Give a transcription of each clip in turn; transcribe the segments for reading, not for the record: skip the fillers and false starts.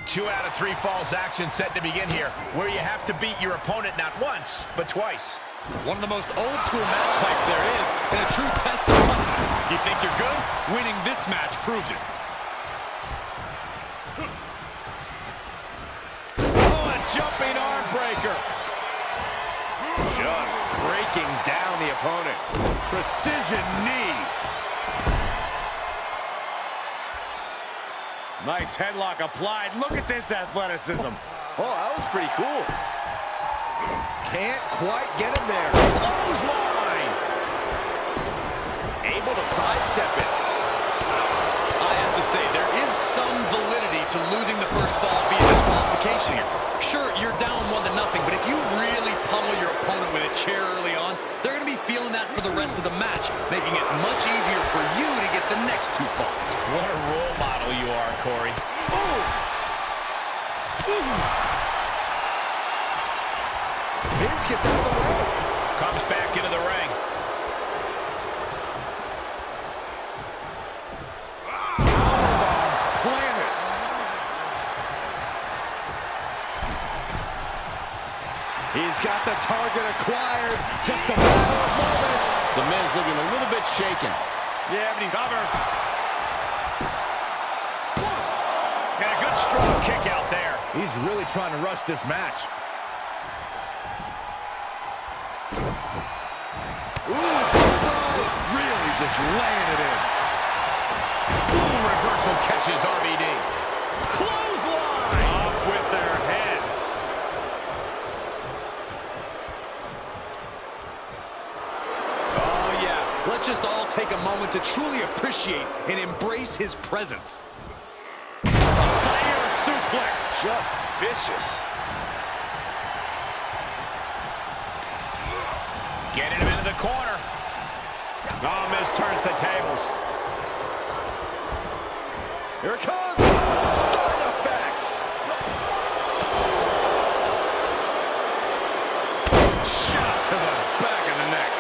2 out of 3 falls action set to begin here, where you have to beat your opponent not once, but twice. One of the most old-school match types there is, and a true test of toughness. You think you're good? Winning this match proves it. Oh, a jumping arm breaker. Just breaking down the opponent. Precision knee. Nice headlock applied. Look at this athleticism. Oh, that was pretty cool. Can't quite get him there. Clothesline. Able to sidestep it. I have to say, there is some validity to losing the first fall via disqualification here. Sure, you're down 1-0, but if you really pummel your opponent with a chair early on, they're going to be feeling that for the rest of the match, making it much easier for you to get the next 2 falls. What a role model you are, Corey. Ooh. Ooh. Miz gets out of the way. Comes back into the ring. Planet. He's got the target acquired. Just a matter of moments. The Miz looking a little bit shaken. Yeah, but he's covered. Got a good strong kick out there. He's really trying to rush this match. Ooh, really just laying it in. Ooh, reversal catches RVD. Clothesline! Off with their head. Oh, yeah. Let's just all take a moment to truly appreciate and embrace his presence. Fire suplex. Just vicious. Getting him into the corner. Oh, Miz turns the tables. Here it comes. Side effect. Shot to the back of the neck.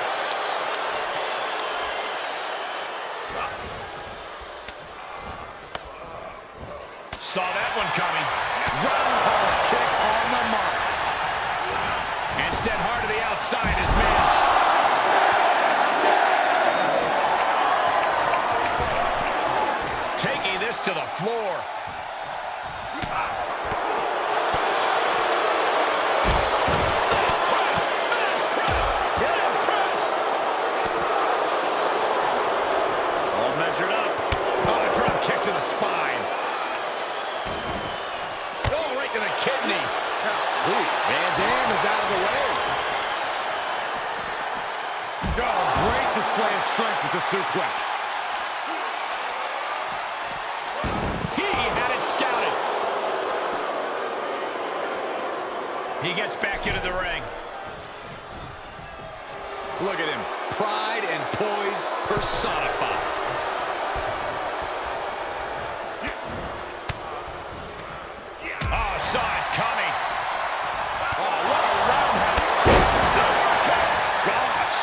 Saw that one coming. Roundhouse kick on the mark. And sent hard to the outside is Miz. Taking this to the floor. Fast press, fast press, fast press. All measured up. Oh, a drop kick to the spine. Oh, right to the kidneys. Van Dam is out of the way. Oh, great display of strength with the suplex. He had it scouted. He gets back into the ring. Look at him. Pride and poise personified. Oh, saw it coming. Oh, what a roundhouse kick. Gosh.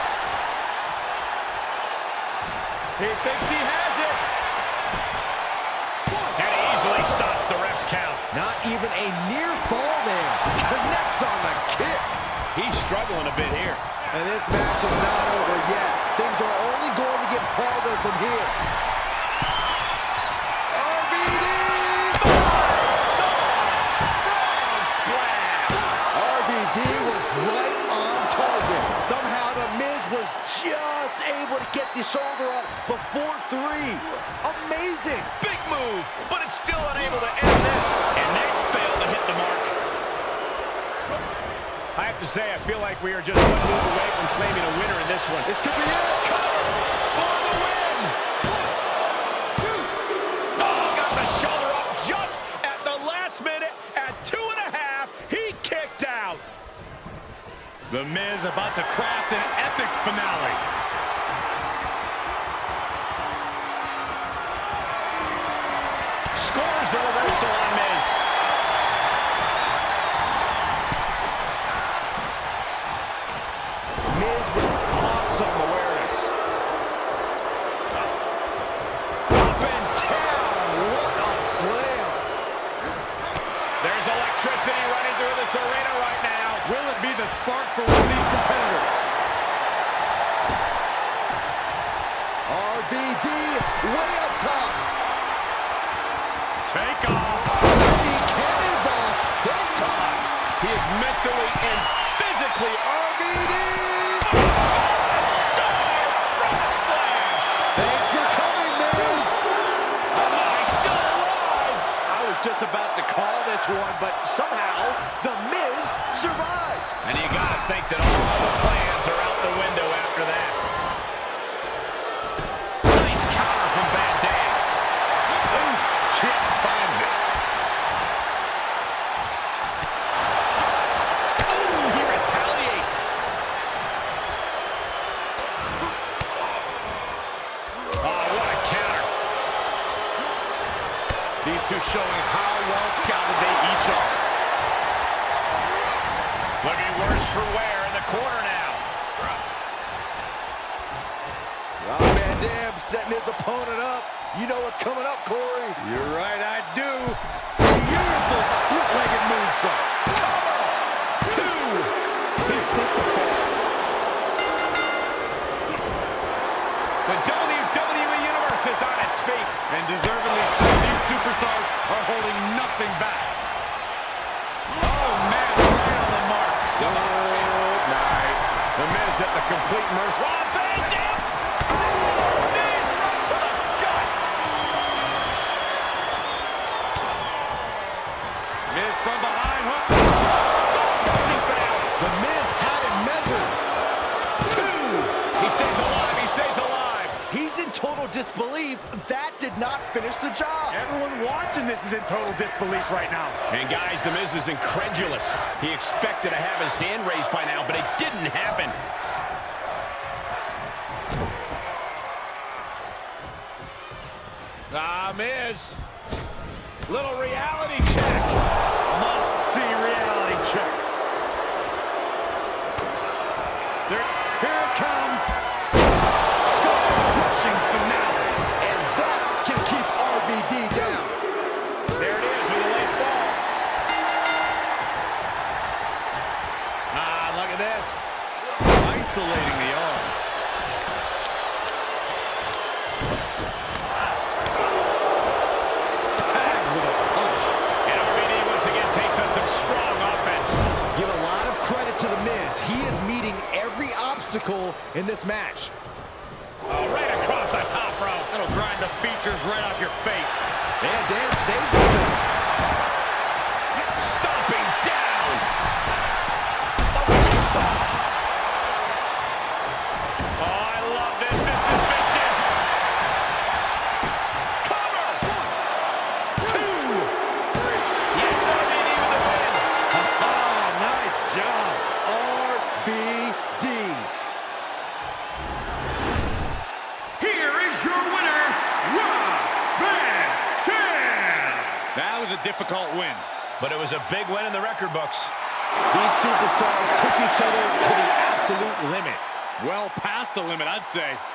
He thinks he has it. And he easily stops the ref's count. Not even a near fall there. Connects on the kick. He's struggling a bit here. And this match is not over yet. Things are only going to get harder from here. RVD! Frog splash. RVD was right on target. Somehow the Miz was just able to get the shoulder up before 3. Amazing. Big move, but it's still unable to end this. And they failed to hit the mark. I have to say, I feel like we are just one move away from claiming a winner in this one. This could be it. Cover for the win. 1, 2. Oh, got the shoulder up just at the last minute. At 2.5, he kicked out. The Miz about to craft an epic finale. Scores the reversal on Miz. Miz with awesome awareness. Up and down. What a slam. a spark for one of these competitors. RVD way up top. Take off. The cannonball senton. He is mentally and physically RVD. Star front splash. Thanks for coming, Miz. He's still alive. I was just about to call this one, but somehow The Miz survived. And you gotta think that all the plans are out the window after that. Nice counter from Van Dam. Oof, kick finds it. Ooh, he retaliates. Oh, what a counter. These two showing how well scouted they each are. Looking worse for wear in the corner now. Rob Van Dam setting his opponent up. You know what's coming up, Corey. You're right, I do. Beautiful split-legged moonsault. Two. He sneaks a fall. The WWE Universe is on its feet. And deservedly so, these superstars are holding nothing back. Oh, man, right on the mark. Good night. The Miz at the complete mercy. Rob Van Dam. Miz right to the gut. Miz from behind, hook. Skull-crushing finale. The Miz had it measured. Two. He stays alive. He stays alive. He's in total disbelief. That did not finish the job. Everyone watching this is in total disbelief right now. And guys, The Miz is incredulous. He expected to have his hand raised by now, but it didn't happen. Miz. Little reality check. Must-see reality check. Here it comes. Skull-crushing finale. And that can keep RVD down. There it is with a late fall. Look at this. Isolating the arm. Tagged with a punch. And RVD once again takes on some strong offense. Give a lot of credit to The Miz. He is meeting every obstacle in this match. Oh, right across the top rope. That'll grind the features right off your face. Van Dam saves himself. Stomping down. A moonsault. Oh, I love this. This is vintage. Cover. 1, 2, 3. Yes, RVD with the win. Nice job, RVD. Here is your winner, Rob Van Dam. That was a difficult win. But it was a big win in the record books. These superstars took each other to the absolute limit. Well past the limit, I'd say.